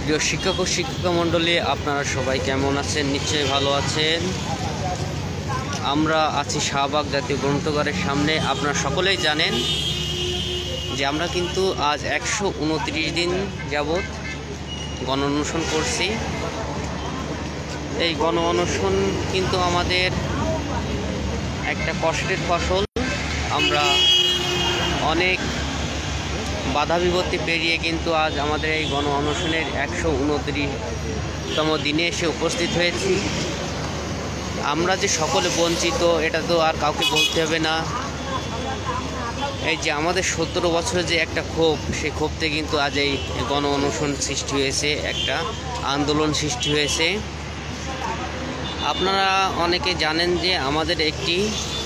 প্রিয় শিক্ষক ও শিক্ষিকা মণ্ডলী, আপনারা সবাই কেমন আছেন? নিশ্চয়ই ভালো আছেন। আমরা আছি শাহবাগ জাতীয় গ্রন্থাগারের সামনে। আপনারা সকলেই জানেন যে আমরা কিন্তু আজ 129 দিন যাবৎ গণ অনশন করছি। এই গণ অনশন কিন্তু আমাদের একটা কষ্টের ফসল। আমরা অনেক বাধা বিপত্তি পেরিয়ে কিন্তু আজ আমাদের এই গণ অনশনের 129তম দিনে এসে উপস্থিত হয়েছি। আমরা যে সকলে বঞ্চিত এটা তো আর কাউকে বলতে হবে না। এই যে আমাদের 17 বছরের যে একটা ক্ষোভ, সেই ক্ষোভতে কিন্তু আজ এই গণ অনশন সৃষ্টি হয়েছে, একটা আন্দোলন সৃষ্টি হয়েছে। আপনারা অনেকে জানেন যে আমাদের একটি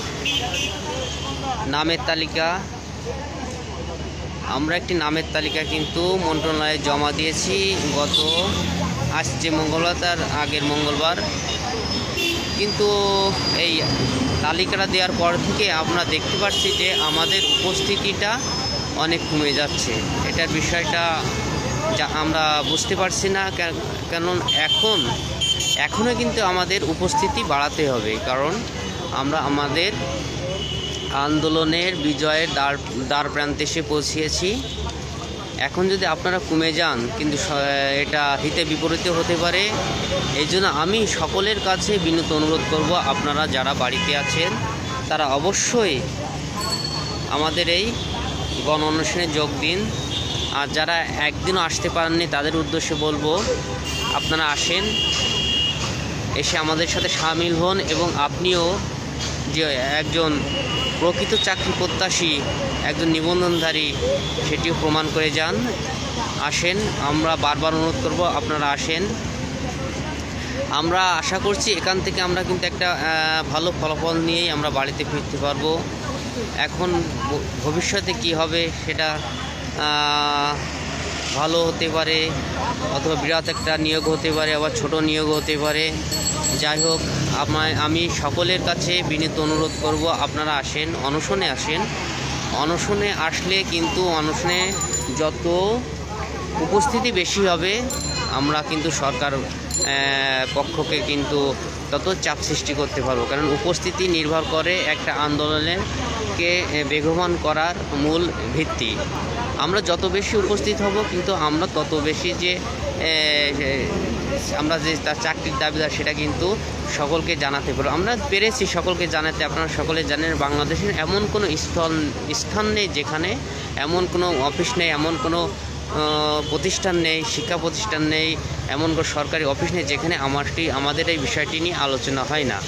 নামের তালিকা, আমরা একটি নামের তালিকা কিন্তু মন্ত্রণালয়ে জমা দিয়েছি আজ যে মঙ্গলবার তার আগের মঙ্গলবার। কিন্তু এই তালিকাটা দেওয়ার পর থেকে আমরা দেখতে পাচ্ছি যে আমাদের উপস্থিতিটা অনেক কমে যাচ্ছে। এটার বিষয়টা যা আমরা বুঝতে পারছি না, কারণ এখনও কিন্তু আমাদের উপস্থিতি বাড়াতে হবে, কারণ আমরা আমাদের আন্দোলনের বিজয়ের দ্বার প্রান্তে এসে পৌঁছিয়েছি। এখন যদি আপনারা কমে যান কিন্তু এটা হিতে বিপরীত হতে পারে। এই জন্য আমি সকলের কাছে বিনীত অনুরোধ করব, আপনারা যারা বাড়িতে আছেন তারা অবশ্যই আমাদের এই গণ অনশনে যোগ দিন। আর যারা একদিনও আসতে পারেননি তাদের উদ্দেশ্যে বলবো, আপনারা আসেন, এসে আমাদের সাথে সামিল হন এবং আপনিও যে একজন প্রকৃত চাকরি প্রত্যাশী, একজন নিবন্ধনধারী, সেটিও প্রমাণ করে যান। আসেন, আমরা বারবার অনুরোধ করব, আপনারা আসেন। আমরা আশা করছি এখান থেকে আমরা কিন্তু একটা ভালো ফলাফল নিয়েই আমরা বাড়িতে ফিরতে পারবো। এখন ভবিষ্যতে কি হবে সেটা ভালো হতে পারে, অথবা বিরাট একটা নিয়োগ হতে পারে, আবার ছোট নিয়োগ হতে পারে। যাই হোক, আমি সকলের কাছে বিনীত অনুরোধ করব, আপনারা আসেন, অনশনে আসেন। অনশনে আসলে কিন্তু অনশনে যত উপস্থিতি বেশি হবে, আমরা কিন্তু সরকার পক্ষকে কিন্তু তত চাপ সৃষ্টি করতে পারবো। কারণ উপস্থিতি নির্ভর করে একটা আন্দোলনকে বেগবান করার মূল ভিত্তি। আমরা যত বেশি উপস্থিত হব কিন্তু আমরা তত বেশি যে আমরা যে তার চাকরির দাবিদার সেটা কিন্তু সকলকে জানাতে পারবো। আমরা পেরেছি সকলকে জানাতে। আপনারা সকলে জানেন বাংলাদেশের এমন কোনো স্থান নেই যেখানে এমন কোনো অফিস নেই, এমন কোনো প্রতিষ্ঠান নেই, শিক্ষা প্রতিষ্ঠান নেই, এমন কোনো সরকারি অফিস নেই যেখানে আমাদের এই বিষয়টি নিয়ে আলোচনা হয় না।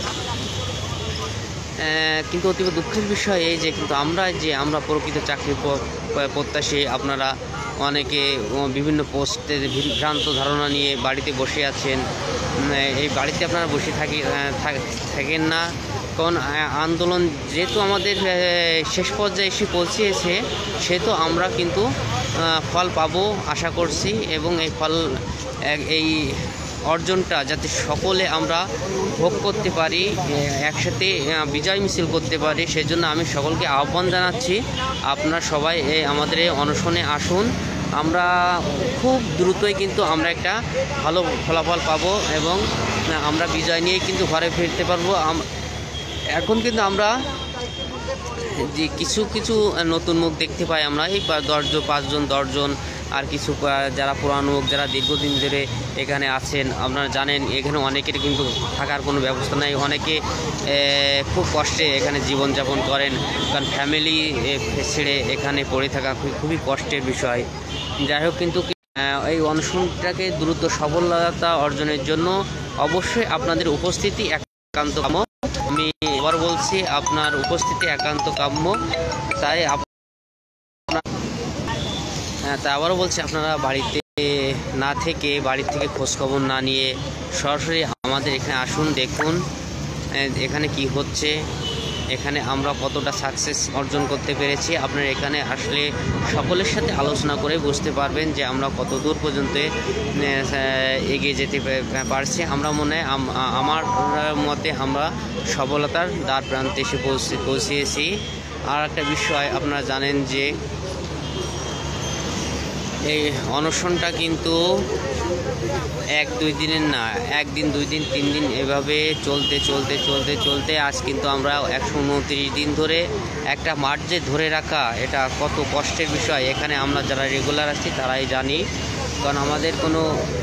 কিন্তু অতীব দুঃখের বিষয় এই যে কিন্তু আমরা প্রকৃত চাকরি প্রত্যাশী, আপনারা অনেকে বিভিন্ন পোস্টের ভ্রান্ত ধারণা নিয়ে বাড়িতে বসে আছেন। এই বাড়িতে আপনারা বসে থাকেন না, কারণ আন্দোলন যেহেতু আমাদের শেষ পর্যায়ে এসে পৌঁছেছে, সেহেতু আমরা কিন্তু ফল পাবো আশা করছি। এবং এই ফল, এই অর্জনটা যাতে সকলে আমরা ভোগ করতে পারি, একসাথে বিজয় মিছিল করতে পারি, সেজন্য আমি সকলকে আহ্বান জানাচ্ছি, আপনারা সবাই আমাদের এই অনশনে আসুন। আমরা খুব দ্রুতই কিন্তু আমরা একটা ভালো ফলাফল পাবো এবং আমরা বিজয় নিয়ে কিন্তু ঘরে ফিরতে পারবো। এখন কিন্তু আমরা যে কিছু নতুন মুখ দেখতে পাই, আমরা এই 5-10জন আর কিছু যারা পুরানো মুখ, যারা দীর্ঘদিন ধরে এখানে আছেন। আপনারা জানেন এখানে অনেকের কিন্তু থাকার কোনো ব্যবস্থা নাই, অনেকে খুব কষ্টে এখানে জীবনযাপন করেন, কারণ ফ্যামিলি ছেড়ে এখানে পড়ে থাকা খুবই কষ্টের বিষয়। যাই হোক, কিন্তু এই অনশনটাকে দ্রুত সফলতা অর্জনের জন্য অবশ্যই আপনাদের উপস্থিতি একান্ত কাম্য। আমি এবার বলছি, আপনার উপস্থিতি একান্ত কাম্য। তাই আবারও বলছি, আপনারা বাড়িতে না থেকে, বাড়ি থেকে খোঁজখবর না নিয়ে সরাসরি আমাদের এখানে আসুন, দেখুন এখানে কি হচ্ছে, এখানে আমরা কতটা সাকসেস অর্জন করতে পেরেছি। আপনারা এখানে আসলে সকলের সাথে আলোচনা করে বুঝতে পারবেন যে আমরা কত দূর পর্যন্ত এগিয়ে যেতে পারছি। আমরা আমার মতে আমরা সফলতার দ্বার প্রান্তে এসে পৌঁছিয়েছি। আর একটা বিষয় আপনারা জানেন যে এই অনশনটা কিন্তু 1-2 দিনের না, 1 দিন 2 দিন 3 দিন এভাবে চলতে আজ কিন্তু আমরা 129 দিন ধরে একটা মাঠ যে ধরে রাখা, এটা কত কষ্টের বিষয়। এখানে আমরা যারা রেগুলার আছি তারাই জানি, কারণ আমাদের কোনো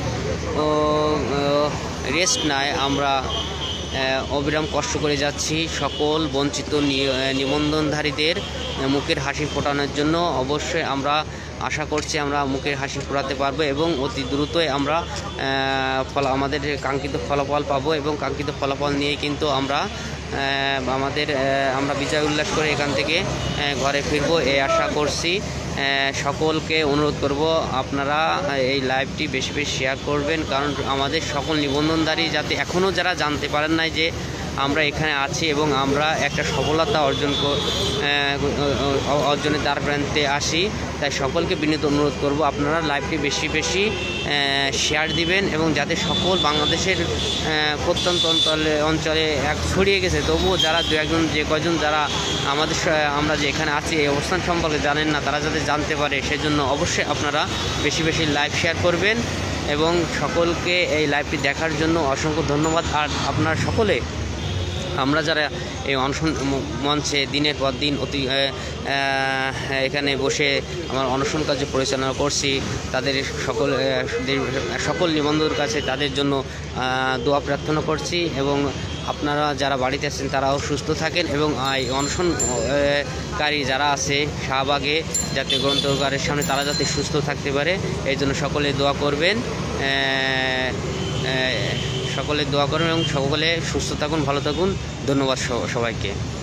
রেস্ট নাই। আমরা অবিরাম কষ্ট করে যাচ্ছি সকল বঞ্চিত নিবন্ধনধারীদের মুখের হাসি ফোটানোর জন্য। অবশ্যই আমরা আশা করছি আমরা মুখের হাসি ফোটাতে পারবো এবং অতি দ্রুতই আমরা আমাদের কাঙ্ক্ষিত ফলাফল পাবো এবং কাঙ্ক্ষিত ফলাফল নিয়ে কিন্তু আমরা আমরা বিজয় উল্লাস করে এখান থেকে ঘরে ফিরবো এই আশা করছি। সকলকে অনুরোধ করব আপনারা এই লাইভটি বেশি বেশি শেয়ার করবেন, কারণ আমাদের সকল নিবন্ধনধারী যাতে এখনও যারা জানতে পারেন নাই যে আমরা এখানে আছি এবং আমরা একটা সফলতা অর্জনের দ্বার প্রান্তে আসি, তাই সকলকে বিনীত অনুরোধ করব আপনারা লাইভটি বেশি বেশি শেয়ার দিবেন এবং যাতে সকল বাংলাদেশের প্রত্যন্ত অঞ্চলে ছড়িয়ে গেছে, তবুও যারা দু একজন যে কয়জন যারা আমরা যে এখানে আছি এই অবস্থান সম্পর্কে জানেন না, তারা যাতে জানতে পারে সেজন্য অবশ্যই আপনারা বেশি বেশি লাইভ শেয়ার করবেন এবং সকলকে এই লাইভটি দেখার জন্য অসংখ্য ধন্যবাদ। আর আপনারা সকলে আমরা যারা এই অনশন মঞ্চে দিনের পর দিন এখানে বসে আমার অনশন কার্য পরিচালনা করছি, তাদের সকল নিবন্ধনের কাছে তাদের জন্য দোয়া প্রার্থনা করছি এবং আপনারা যারা বাড়িতে আছেন তারাও সুস্থ থাকেন এবং এই অনশনকারী যারা আছে শাহবাগে যাতে গ্রন্থাগারের সামনে তারা যাতে সুস্থ থাকতে পারে এই জন্য সকলে দোয়া করবেন। সকলে দোয়া করুন এবং সকলে সুস্থ থাকুন, ভালো থাকুন। ধন্যবাদ সবাইকে।